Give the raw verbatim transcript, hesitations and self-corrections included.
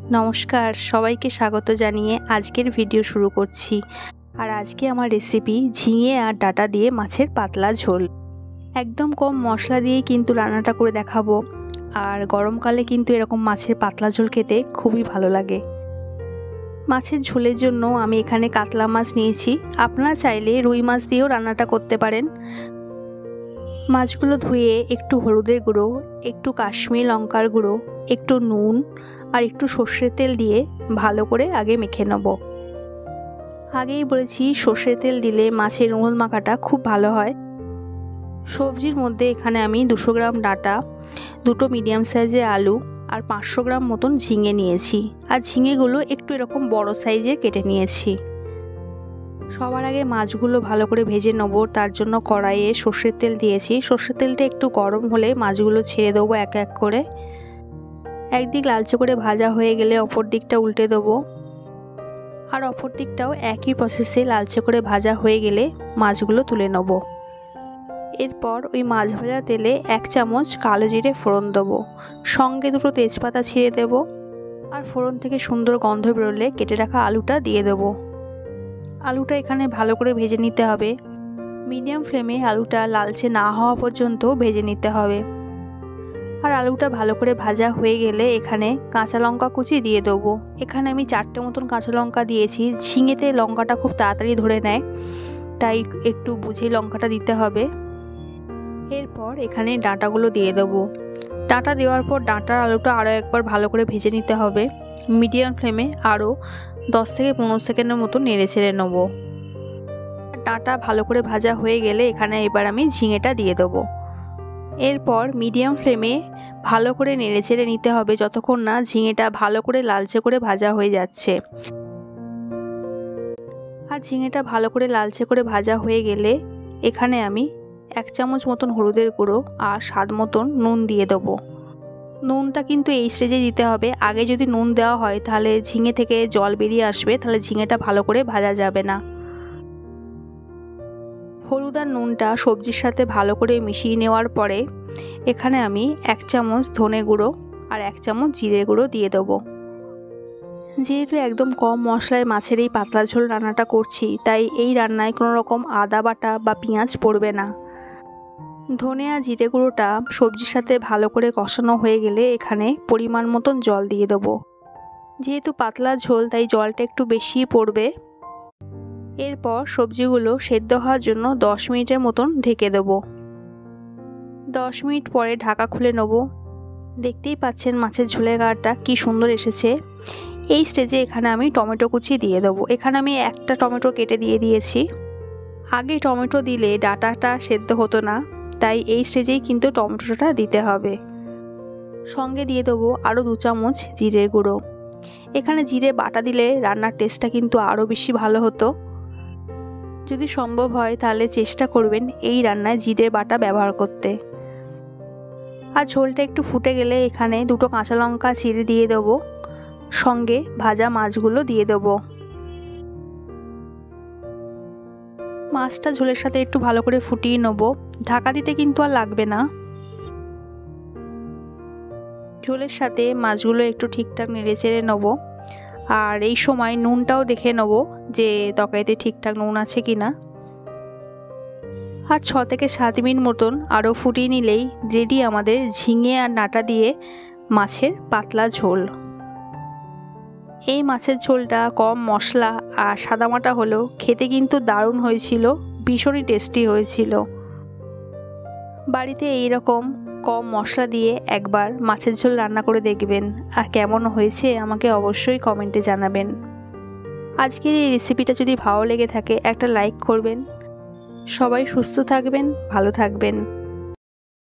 নমস্কার, সবাইকে স্বাগত জানিয়ে আজকের ভিডিও শুরু করছি। আর আজকে আমার রেসিপি ঝিঙে আর ডাঁটা দিয়ে মাছের পাতলা ঝোল। একদম কম মশলা দিয়ে কিন্তু রান্নাটা করে দেখাবো। আর গরমকালে কিন্তু এরকম মাছের পাতলা ঝোল খেতে খুবই ভালো লাগে। মাছের ঝোলের জন্য আমি এখানে কাতলা মাছ নিয়েছি। আপনারা চাইলে রুই মাছ দিয়েও রান্নাটা করতে পারেন। মাছগুলো ধুয়ে একটু হলুদের গুঁড়ো, একটু কাশ্মীরি লঙ্কার গুঁড়ো, একটু নুন আর একটু সর্ষের তেল দিয়ে ভালো করে আগে মেখে নেব। আগেই বলেছি সর্ষের তেল দিলে মাছের রোল মাখাটা খুব ভালো হয়। সবজির মধ্যে এখানে আমি দুশো গ্রাম ডাঁটা, দুটো মিডিয়াম সাইজের আলু আর পাঁচশো গ্রাম মতন ঝিঙে নিয়েছি। আর ঝিঙেগুলো একটু এরকম বড় সাইজে কেটে নিয়েছি। সবার আগে মাছগুলো ভালো করে ভেজে নেবো, তার জন্য কড়াইয়ে সর্ষের তেল দিয়েছি। সর্ষের তেলটা একটু গরম হলে মাছগুলো ছেড়ে দেবো এক এক করে। একদিক লালচে করে ভাজা হয়ে গেলে অপর দিকটা উল্টে দেবো। আর অপর দিকটাও একই প্রসেসে লালচে করে ভাজা হয়ে গেলে মাছগুলো তুলে নেব। এরপর ওই মাছ ভাজা তেলে এক চামচ কালো জিরে ফোড়ন দেবো, সঙ্গে দুটো তেজপাতা ছিঁড়ে দেবো। আর ফোড়ন থেকে সুন্দর গন্ধ বেরোলে কেটে রাখা আলুটা দিয়ে দেবো। আলুটা এখানে ভালো করে ভেজে নিতে হবে। মিডিয়াম ফ্লেমে আলুটা লালচে না হওয়া পর্যন্ত ভেজে নিতে হবে। আর আলুটা ভালো করে ভাজা হয়ে গেলে এখানে কাঁচা লঙ্কা কুচি দিয়ে দেবো। এখানে আমি চারটে মতন কাঁচা লঙ্কা দিয়েছি। ঝিঙেতে লঙ্কাটা খুব তাড়াতাড়ি ধরে নেয়, তাই একটু বুঝে লঙ্কাটা দিতে হবে। এরপর এখানে ডাঁটাগুলো দিয়ে দেবো। ডাঁটা দেওয়ার পর ডাঁটার আলুটা আরও একবার ভালো করে ভেজে নিতে হবে। মিডিয়াম ফ্লেমে আরও দশ থেকে পনেরো সেকেন্ডের মতো নেড়ে ছেড়ে নেবো। ডাঁটা ভালো করে ভাজা হয়ে গেলে এখানে এবার আমি ঝিঙেটা দিয়ে দেবো। এরপর মিডিয়াম ফ্লেমে ভালো করে নেড়ে চেড়ে নিতে হবে যতক্ষণ না ঝিঙেটা ভালো করে লালচে করে ভাজা হয়ে যাচ্ছে। আর ঝিঙেটা ভালো করে লালচে করে ভাজা হয়ে গেলে এখানে আমি এক চামচ মতন হলুদের গুঁড়ো আর স্বাদ মতন নুন দিয়ে দেবো। নুনটা কিন্তু এই স্টেজে দিতে হবে। আগে যদি নুন দেওয়া হয় তাহলে ঝিঙে থেকে জল বেরিয়ে আসবে, তাহলে ঝিঙেটা ভালো করে ভাজা যাবে না। হলুদ আর নুনটা সবজির সাথে ভালো করে মিশিয়ে নেওয়ার পরে এখানে আমি এক চামচ ধনে গুঁড়ো আর এক চামচ জিরে গুঁড়ো দিয়ে দেবো। যেহেতু একদম কম মশলায় মাছের এই পাতলা ঝোল রান্নাটা করছি, তাই এই রান্নায় কোনো রকম আদা বাটা বা পেঁয়াজ পড়বে না। ধনে আর জিরে গুঁড়োটা সবজির সাথে ভালো করে কষানো হয়ে গেলে এখানে পরিমাণ মতন জল দিয়ে দেবো। যেহেতু পাতলা ঝোল তাই জলটা একটু বেশিই পড়বে। এরপর সবজিগুলো সেদ্ধ হওয়ার জন্য দশ মিনিটের মতন ঢেকে দেবো। দশ মিনিট পরে ঢাকা খুলে নেব। দেখতেই পাচ্ছেন মাছের ঝোলের গাঢ়টা কি সুন্দর এসেছে। এই স্টেজে এখানে আমি টমেটো কুচি দিয়ে দেবো। এখানে আমি একটা টমেটো কেটে দিয়ে দিয়েছি। আগে টমেটো দিলে ডাঁটাটা সেদ্ধ হতো না, তাই এই স্টেজেই কিন্তু টমেটোটা দিতে হবে। সঙ্গে দিয়ে দেবো আরও দু চামচ জিরের গুঁড়ো। এখানে জিরে বাটা দিলে রান্নার টেস্টটা কিন্তু আরও বেশি ভালো হতো। যদি সম্ভব হয় তাহলে চেষ্টা করবেন এই রান্নায় জিরে বাটা ব্যবহার করতে। আর ঝোলটা একটু ফুটে গেলে এখানে দুটো কাঁচা লঙ্কা চিড়ে দিয়ে দেবো, সঙ্গে ভাজা মাছগুলো দিয়ে দেবো। মাছটা ঝোলের সাথে একটু ভালো করে ফুটিয়ে নেব। ঢাকা দিতে কিন্তু আর লাগবে না। ঝোলের সাথে মাছগুলো একটু ঠিকঠাক নেড়ে চেড়ে নেবো। আর এই সময় নুনটাও দেখে নেব যে তরকারিতে ঠিকঠাক নুন আছে কি না। আর ছ থেকে সাত মিনিট মতন আরও ফুটিয়ে নিলেই রেডি আমাদের ঝিঙে আর ডাঁটা দিয়ে মাছের পাতলা ঝোল। এই মাছের ঝোলটা কম মশলা আর সাদামাটা হলেও খেতে কিন্তু দারুণ হয়েছিল, ভীষণই টেস্টি হয়েছিল। বাড়িতে এই রকম কম মশলা দিয়ে একবার মাছের ঝোল রান্না করে দেখবেন, আর কেমন হয়েছে আমাকে অবশ্যই কমেন্টে জানাবেন। আজকের এই রেসিপিটা যদি ভালো লেগে থাকে একটা লাইক করবেন। সবাই সুস্থ থাকবেন, ভালো থাকবেন।